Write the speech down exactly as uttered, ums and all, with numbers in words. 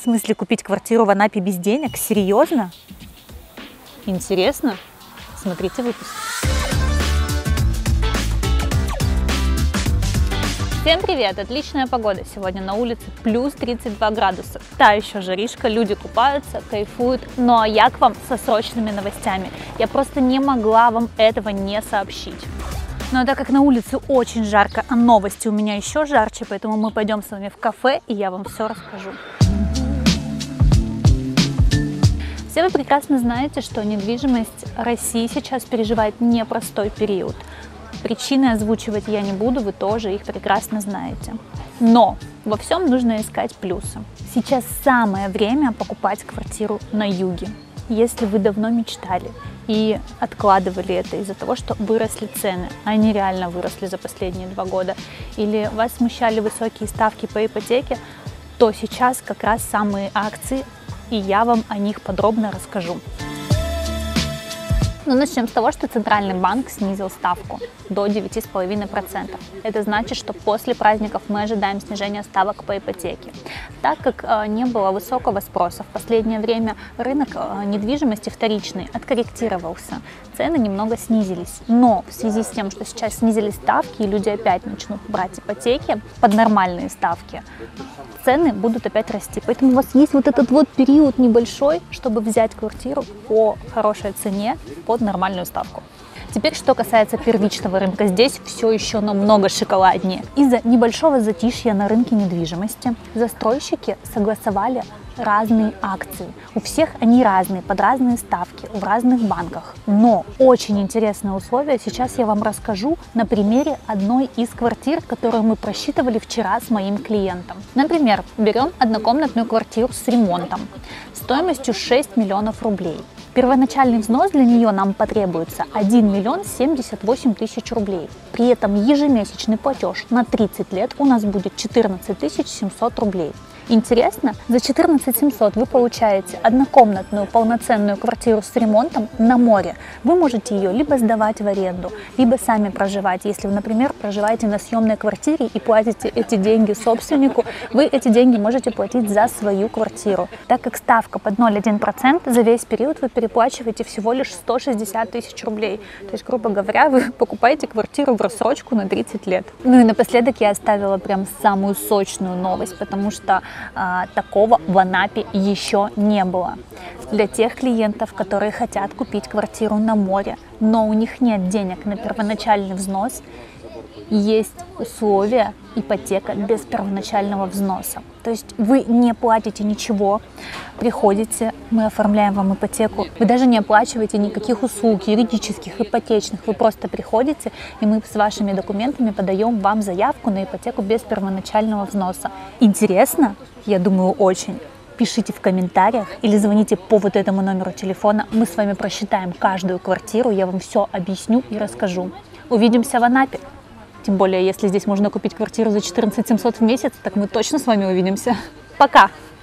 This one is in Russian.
смысле купить квартиру в Анапе без денег? Серьезно? Интересно? Смотрите выпуск. Всем привет! Отличная погода сегодня на улице, плюс тридцать два градуса. Та еще жаришка, люди купаются, кайфуют. Ну а я к вам со срочными новостями. Я просто не могла вам этого не сообщить. Но так как на улице очень жарко, а новости у меня еще жарче, поэтому мы пойдем с вами в кафе, и я вам все расскажу. Все вы прекрасно знаете, что недвижимость России сейчас переживает непростой период. Причины озвучивать я не буду, вы тоже их прекрасно знаете. Но во всем нужно искать плюсы. Сейчас самое время покупать квартиру на юге. Если вы давно мечтали и откладывали это из-за того, что выросли цены, они реально выросли за последние два года, или вас смущали высокие ставки по ипотеке, то сейчас как раз самые акции, и я вам о них подробно расскажу. Но начнем с того, что Центральный банк снизил ставку до девяти с половиной процентов. Это значит, что после праздников мы ожидаем снижения ставок по ипотеке. Так как э, не было высокого спроса в последнее время, рынок э, недвижимости вторичный откорректировался. Цены немного снизились. Но в связи с тем, что сейчас снизились ставки и люди опять начнут брать ипотеки под нормальные ставки, цены будут опять расти. Поэтому у вас есть вот этот вот период небольшой, чтобы взять квартиру по хорошей цене под нормальную ставку. Теперь, что касается первичного рынка, здесь все еще намного шоколаднее. Из-за небольшого затишья на рынке недвижимости застройщики согласовали разные акции. У всех они разные, под разные ставки, в разных банках. Но очень интересное условие сейчас я вам расскажу на примере одной из квартир, которую мы просчитывали вчера с моим клиентом. Например, берем однокомнатную квартиру с ремонтом стоимостью шесть миллионов рублей. Первоначальный взнос для нее нам потребуется один миллион семьдесят восемь тысяч рублей. При этом ежемесячный платеж на тридцать лет у нас будет четырнадцать тысяч семьсот рублей. Интересно, за четырнадцать тысяч семьсот вы получаете однокомнатную полноценную квартиру с ремонтом на море. Вы можете ее либо сдавать в аренду, либо сами проживать. Если вы, например, проживаете на съемной квартире и платите эти деньги собственнику, вы эти деньги можете платить за свою квартиру. Так как ставка под ноль целых одна десятая процента, за весь период вы переплачиваете всего лишь сто шестьдесят тысяч рублей. То есть, грубо говоря, вы покупаете квартиру в рассрочку на тридцать лет. Ну и напоследок я оставила прям самую сочную новость, потому что а, такого в Анапе еще не было. Для тех клиентов, которые хотят купить квартиру на море, но у них нет денег на первоначальный взнос, есть условия ипотека без первоначального взноса. То есть вы не платите ничего, приходите, мы оформляем вам ипотеку, вы даже не оплачиваете никаких услуг юридических, ипотечных, вы просто приходите, и мы с вашими документами подаем вам заявку на ипотеку без первоначального взноса. Интересно? Я думаю, очень. Пишите в комментариях или звоните по вот этому номеру телефона, мы с вами просчитаем каждую квартиру, я вам все объясню и расскажу. Увидимся в Анапе. Тем более, если здесь можно купить квартиру за четырнадцать тысяч семьсот в месяц, так мы точно с вами увидимся. Пока!